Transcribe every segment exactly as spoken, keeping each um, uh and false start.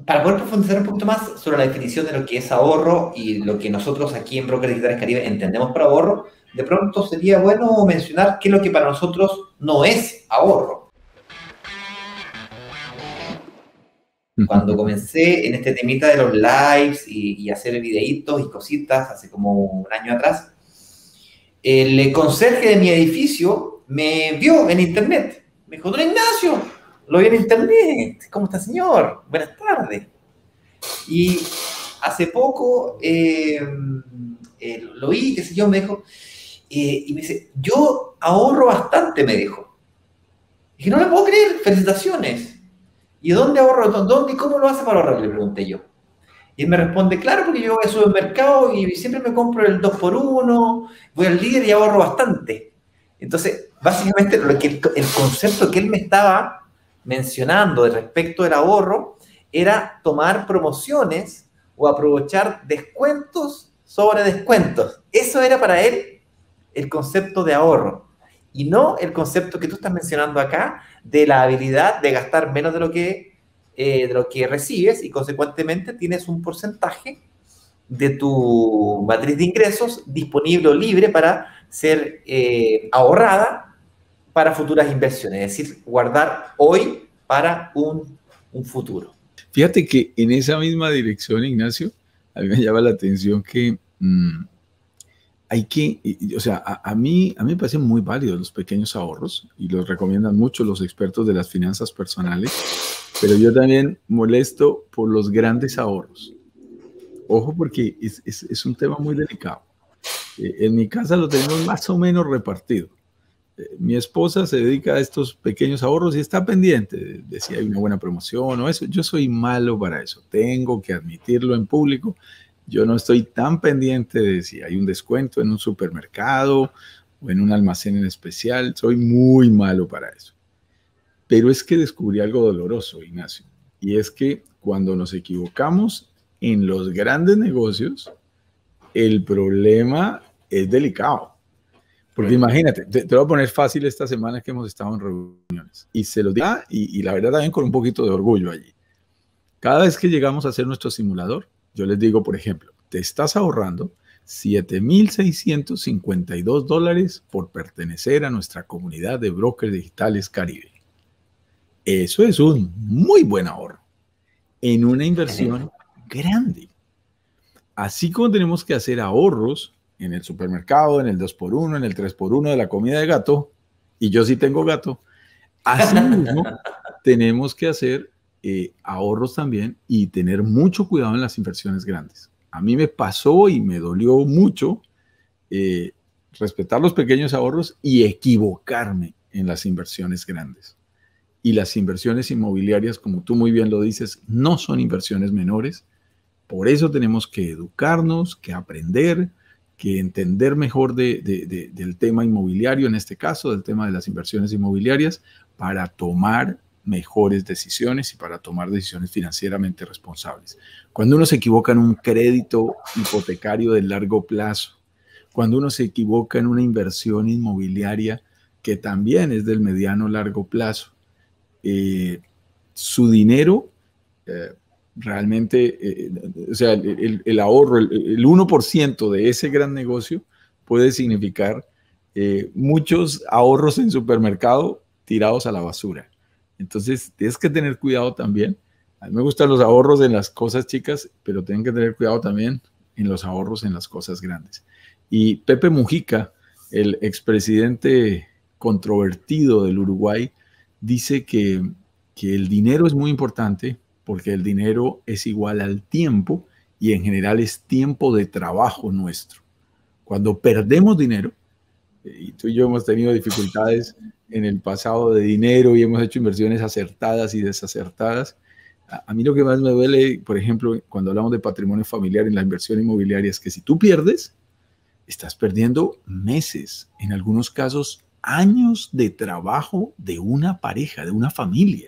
para poder profundizar un poquito más sobre la definición de lo que es ahorro y lo que nosotros aquí en Brokers Digitales Caribe entendemos por ahorro, de pronto sería bueno mencionar qué es lo que para nosotros no es ahorro. Cuando comencé en este temita de los lives y, y hacer videitos y cositas hace como un año atrás, el conserje de mi edificio me vio en internet. Me dijo, don Ignacio, lo vi en internet. ¿Cómo está, señor? Buenas tardes. Y hace poco eh, eh, lo vi, qué sé yo, me dijo, eh, y me dice, yo ahorro bastante, me dijo. Y dije, no le puedo creer, felicitaciones. ¿Y dónde ahorro? ¿Dónde y cómo lo hace para ahorrar? Le pregunté yo. Y él me responde, claro, porque yo voy al supermercado y siempre me compro el dos por uno, voy al líder y ahorro bastante. Entonces, básicamente, lo que el, el concepto que él me estaba mencionando de respecto del ahorro era tomar promociones o aprovechar descuentos sobre descuentos. Eso era para él el concepto de ahorro. Y no el concepto que tú estás mencionando acá de la habilidad de gastar menos de lo que, eh, de lo que recibes y consecuentemente tienes un porcentaje de tu matriz de ingresos disponible o libre para ser eh, ahorrada para futuras inversiones, es decir, guardar hoy para un, un futuro. Fíjate que en esa misma dirección, Ignacio, a mí me llama la atención que mmm, hay que, o sea, a, a, mí, a mí me parecen muy válidos los pequeños ahorros y los recomiendan mucho los expertos de las finanzas personales, pero yo también molesto por los grandes ahorros. Ojo, porque es, es, es un tema muy delicado. Eh, en mi casa lo tenemos más o menos repartido. Eh, mi esposa se dedica a estos pequeños ahorros y está pendiente de, de si hay una buena promoción o eso. Yo soy malo para eso, tengo que admitirlo en público. Yo no estoy tan pendiente de si hay un descuento en un supermercado o en un almacén en especial. Soy muy malo para eso. Pero es que descubrí algo doloroso, Ignacio. Y es que cuando nos equivocamos en los grandes negocios, el problema es delicado. Porque imagínate, te, te voy a poner fácil esta semana que hemos estado en reuniones. Y se lo digo, y, y la verdad también con un poquito de orgullo allí. Cada vez que llegamos a hacer nuestro simulador, yo les digo, por ejemplo, te estás ahorrando siete mil seiscientos cincuenta y dos dólares por pertenecer a nuestra comunidad de Brokers Digitales Caribe. Eso es un muy buen ahorro en una inversión grande. Así como tenemos que hacer ahorros en el supermercado, en el dos por uno, en el tres por uno de la comida de gato, y yo sí tengo gato, así mismo tenemos que hacer Eh, ahorros también y tener mucho cuidado en las inversiones grandes. A mí me pasó y me dolió mucho eh, respetar los pequeños ahorros y equivocarme en las inversiones grandes. Y las inversiones inmobiliarias, como tú muy bien lo dices, no son inversiones menores. Por eso tenemos que educarnos, que aprender, que entender mejor de, de, de, del tema inmobiliario, en este caso, del tema de las inversiones inmobiliarias, para tomar mejores decisiones y para tomar decisiones financieramente responsables. Cuando uno se equivoca en un crédito hipotecario de largo plazo, cuando uno se equivoca en una inversión inmobiliaria que también es del mediano largo plazo, eh, su dinero eh, realmente, eh, o sea, el, el ahorro, el, el uno por ciento de ese gran negocio puede significar eh, muchos ahorros en supermercado tirados a la basura. Entonces, tienes que tener cuidado también. A mí me gustan los ahorros en las cosas chicas, pero tienen que tener cuidado también en los ahorros en las cosas grandes. Y Pepe Mujica, el expresidente controvertido del Uruguay, dice que, que el dinero es muy importante porque el dinero es igual al tiempo y en general es tiempo de trabajo nuestro. Cuando perdemos dinero, y tú y yo hemos tenido dificultades en el pasado de dinero y hemos hecho inversiones acertadas y desacertadas. A, a mí lo que más me duele, por ejemplo, cuando hablamos de patrimonio familiar en la inversión inmobiliaria, es que si tú pierdes, estás perdiendo meses, en algunos casos años de trabajo de una pareja, de una familia.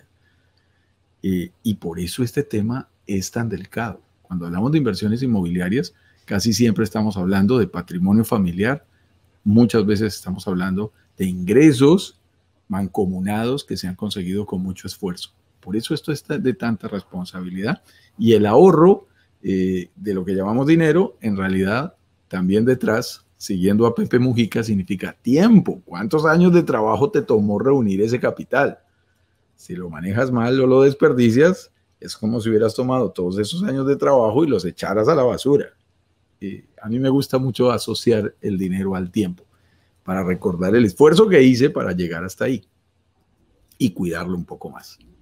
Eh, y por eso este tema es tan delicado. Cuando hablamos de inversiones inmobiliarias, casi siempre estamos hablando de patrimonio familiar, muchas veces estamos hablando de ingresos mancomunados que se han conseguido con mucho esfuerzo. Por eso esto es de tanta responsabilidad. Y el ahorro eh, de lo que llamamos dinero, en realidad, también detrás, siguiendo a Pepe Mujica, significa tiempo. ¿Cuántos años de trabajo te tomó reunir ese capital? Si lo manejas mal o lo desperdicias, es como si hubieras tomado todos esos años de trabajo y los echaras a la basura. Eh, a mí me gusta mucho asociar el dinero al tiempo para recordar el esfuerzo que hice para llegar hasta ahí y cuidarlo un poco más.